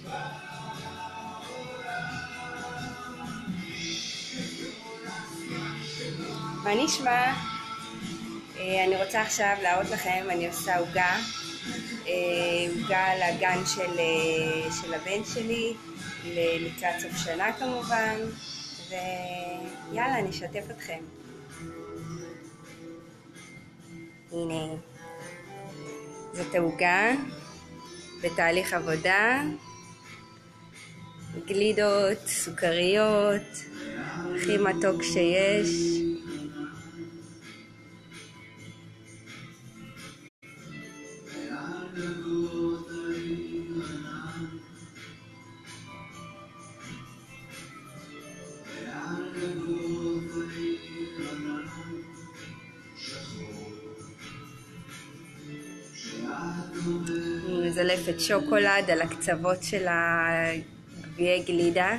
מה נשמע? אני רוצה עכשיו להראות לכם, אני עושה עוגה, עוגה לגן של הבן שלי, לקראת סוף שנה כמובן, ויאללה, אני אשתף אתכם. הנה, זאת העוגה בתהליך עבודה, גלידות, סוכריות, הכי מתוק שיש. אני מזלפת שוקולד על הקצוות של הגביעי גלידה.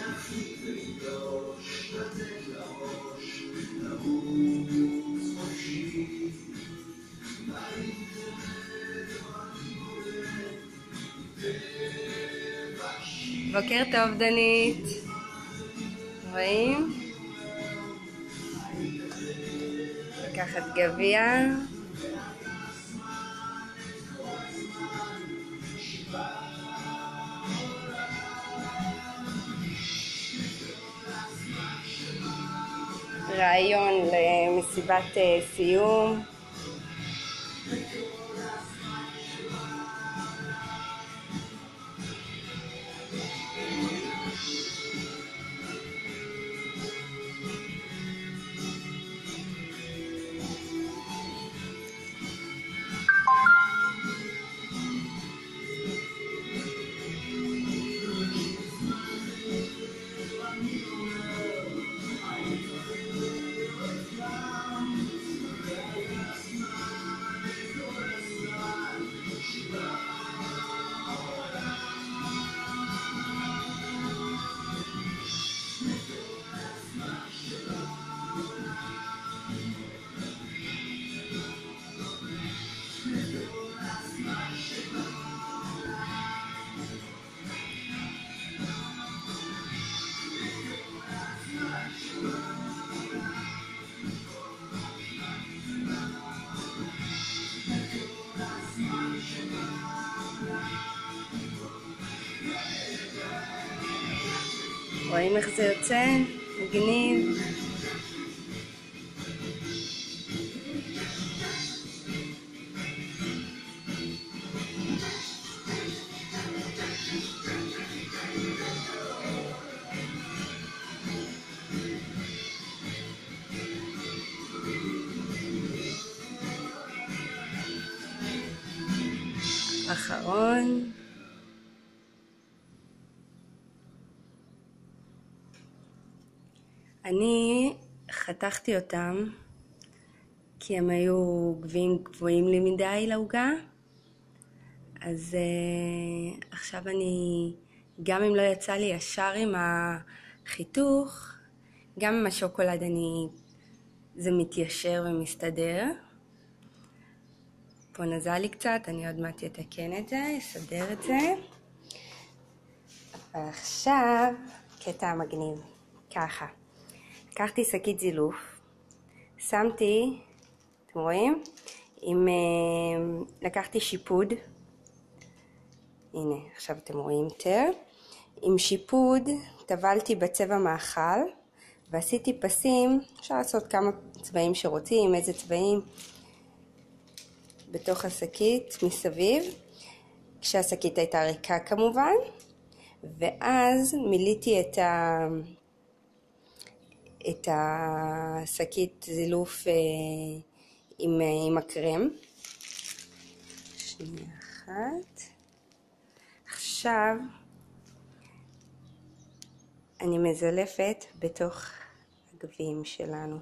בוקר טוב דנית, רואים? לקחת גביע. רעיון למסיבת סיום. רואים איך זה יוצא? מגניב. אחרון. אני חתכתי אותם כי הם היו גבוהים לי מדי לעוגה, אז עכשיו אני, גם אם לא יצא לי ישר עם החיתוך, גם עם השוקולד זה מתיישר ומסתדר. פה נזל לי קצת, אני עוד מעט אתקן את זה, אסדר את זה. אבל עכשיו קטע מגניב, ככה. לקחתי שקית זילוף, שמתי, אתם רואים? לקחתי שיפוד, הנה עכשיו אתם רואים יותר, עם שיפוד טבלתי בצבע מאכל ועשיתי פסים, אפשר לעשות כמה צבעים שרוצים, איזה צבעים, בתוך השקית מסביב, כשהשקית הייתה ריקה כמובן, ואז מיליתי את השקית זילוף עם הקרם. שנייה אחת. עכשיו אני מזלפת בתוך הגביעים שלנו.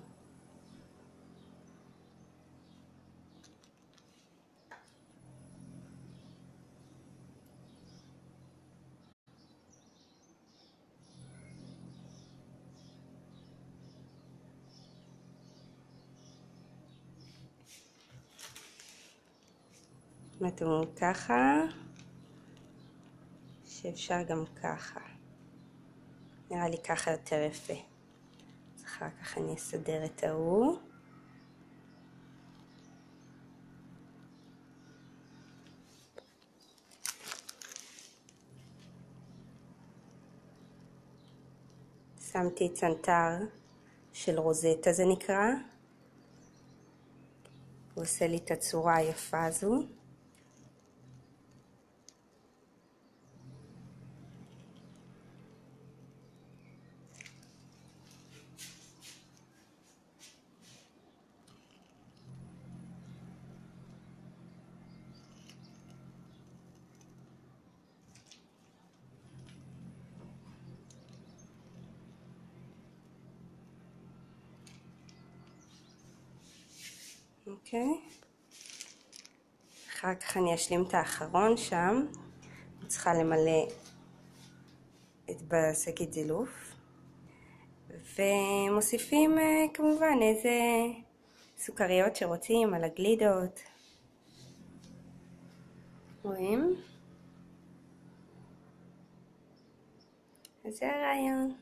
אתם רואים ככה, שאפשר גם ככה. נראה לי ככה יותר יפה. אז אחר כך אני אסדר את ההוא. שמתי צנתר של רוזטה זה נקרא. הוא עושה לי את הצורה היפה הזו. אוקיי. אחר כך אני אשלים את האחרון שם. אני צריכה למלא בשקית זילוף. ומוסיפים כמובן איזה סוכריות שרוצים על הגלידות. רואים? אז זה הרעיון.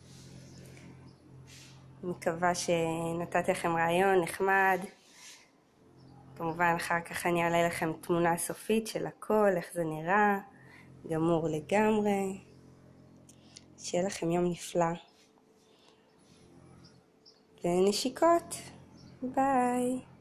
אני מקווה שנתתי לכם רעיון נחמד. כמובן אחר כך אני אעלה לכם תמונה סופית של הכל, איך זה נראה, גמור לגמרי. שיהיה לכם יום נפלא. ונשיקות. ביי.